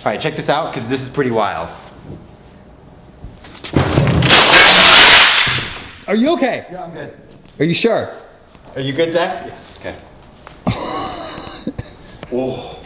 right, check this out, because this is pretty wild. Are you okay? Yeah, I'm good. Are you sure? Are you good, Zach? Yeah. Okay. Oh.